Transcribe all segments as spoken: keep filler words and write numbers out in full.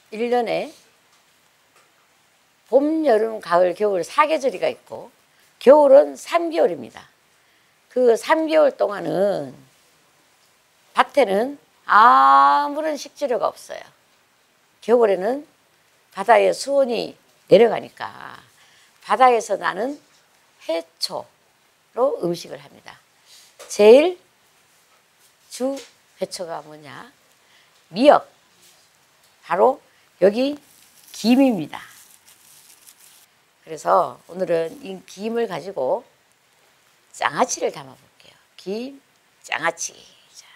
일 년에 봄, 여름, 가을, 겨울 사계절이가 있고 겨울은 삼 개월입니다. 그 삼 개월 동안은 밭에는 아무런 식재료가 없어요. 겨울에는 바다에 수온이 내려가니까 바다에서 나는 해초로 음식을 합니다. 제일 주 해초가 뭐냐? 미역. 바로 여기 김입니다. 그래서 오늘은 이 김을 가지고 장아찌를 담아 볼게요. 김, 장아찌. 자.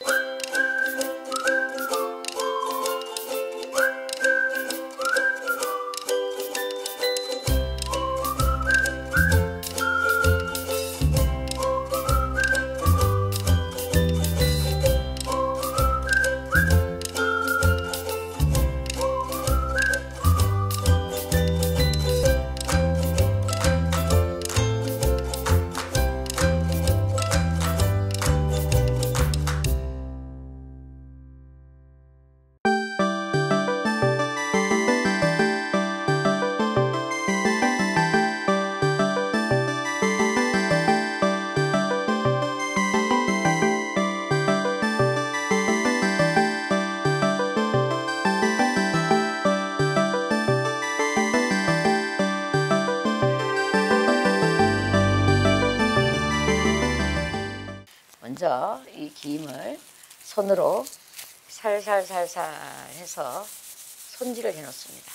먼저 이 김을 손으로 살살살살 해서 손질을 해 놓습니다.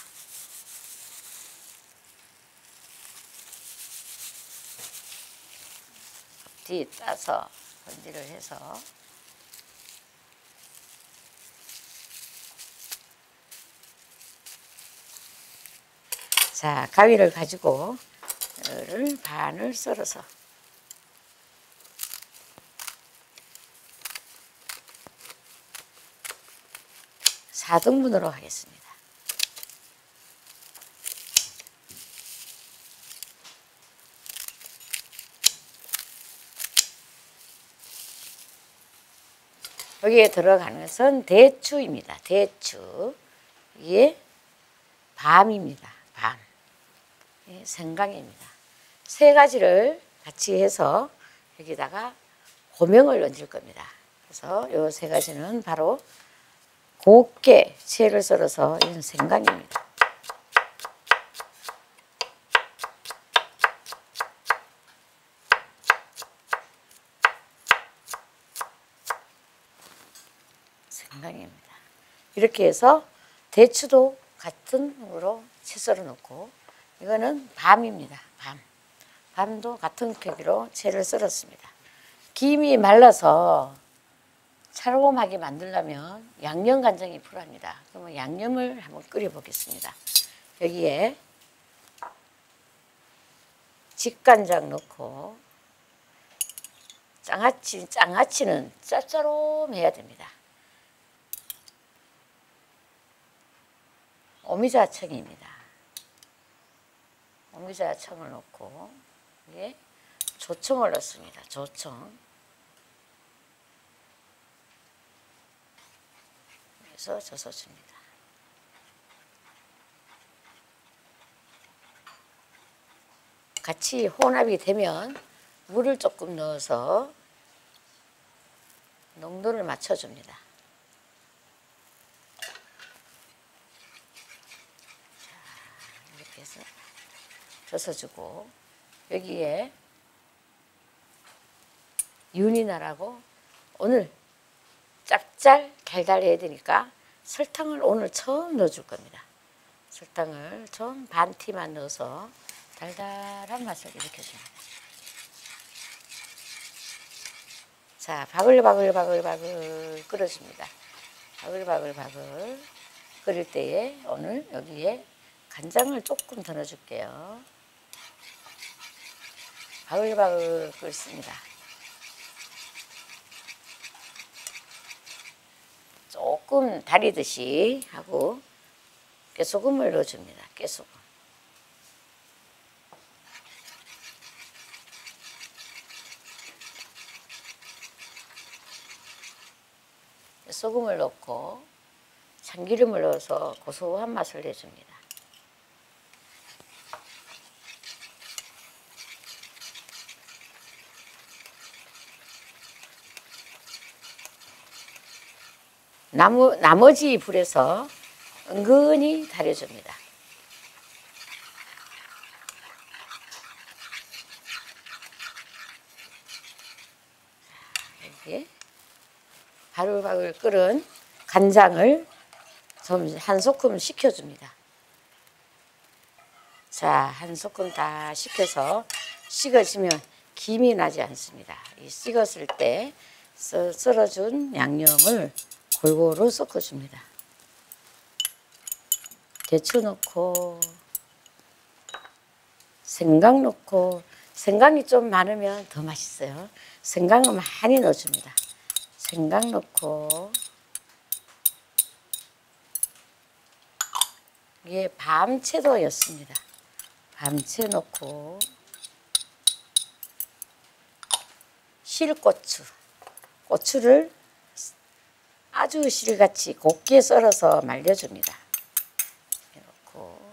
앞뒤 따서 손질을 해서 자, 가위를 가지고 를 반을 썰어서 사 등분으로 하겠습니다. 여기에 들어가는 것은 대추입니다. 대추. 이게 밤입니다. 밤. 예, 생강입니다. 세 가지를 같이 해서 여기다가 고명을 얹을 겁니다. 그래서 이 세 가지는 바로 곱게 채를 썰어서 이건 생강입니다. 생강입니다. 이렇게 해서 대추도 같은 으로 채 썰어 놓고 이거는 밤입니다. 밤. 밤도 같은 크기로 채를 썰었습니다. 김이 말라서 차로움하게 만들려면 양념 간장이 필요합니다. 그러면 양념을 한번 끓여 보겠습니다. 여기에 직간장 넣고 장아찌, 장아찌는 짭짤해야 됩니다. 오미자청입니다. 오미자청을 넣고 이게 조청을 넣습니다. 조청. 그래서 젖어줍니다. 같이 혼합이 되면 물을 조금 넣어서 농도를 맞춰줍니다. 이렇게 해서 젖어주고 여기에 윤이 나라고 오늘 짭짤 달달 해야 되니까 설탕을 오늘 처음 넣어줄 겁니다. 설탕을 좀 반 티만 넣어서 달달한 맛을 일으켜줍니다. 자, 바글바글바글바글 끓여줍니다. 바글바글바글 끓일 때에 오늘 여기에 간장을 조금 더 넣어줄게요. 바글바글 끓습니다. 조금 다리듯이 하고 깨소금을 넣어줍니다. 깨소금. 깨소금을 넣고 참기름을 넣어서 고소한 맛을 내줍니다. 나무, 나머지 불에서 은근히 달여줍니다. 여기에 바글바글 끓은 간장을 좀 한 소끔 식혀줍니다. 자, 한 소끔 다 식혀서 식어지면 김이 나지 않습니다. 이 식었을 때 썰어준 양념을 골고루 섞어줍니다. 대추 넣고 생강 넣고, 생강이 좀 많으면 더 맛있어요. 생강을 많이 넣어줍니다. 생강 넣고, 이게 밤채도였습니다. 밤채 넣고, 실고추, 고추를 아주 실같이 곱게 썰어서 말려줍니다. 이렇게 넣고,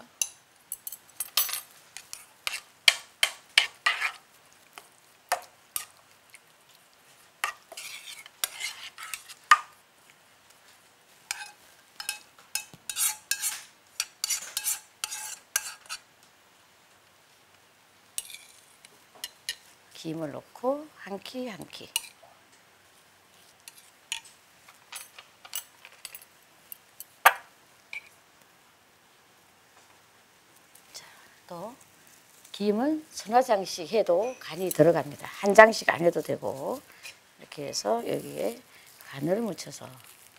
김을 넣고 한 키 한 키. 자, 또 김은 서너 장씩 해도 간이 들어갑니다. 한 장씩 안 해도 되고, 이렇게 해서 여기에 간을 묻혀서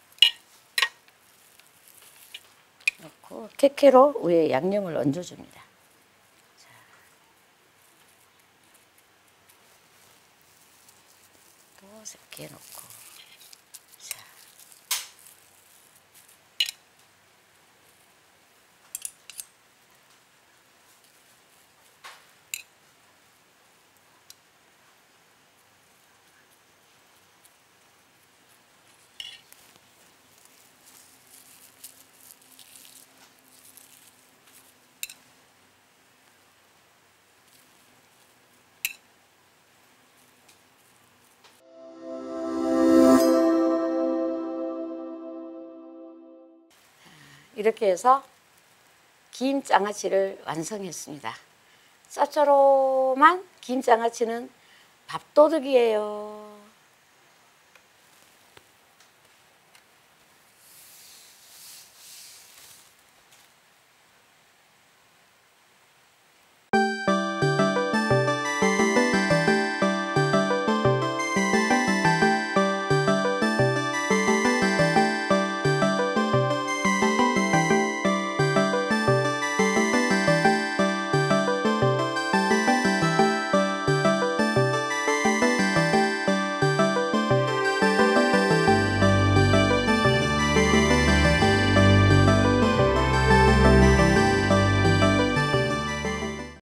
넣고 캐캐로 위에 양념을 얹어줍니다. 이렇게 넣고, 자, 이렇게 해서 김장아찌를 완성했습니다. 짭조름한 김장아찌는 밥도둑이에요.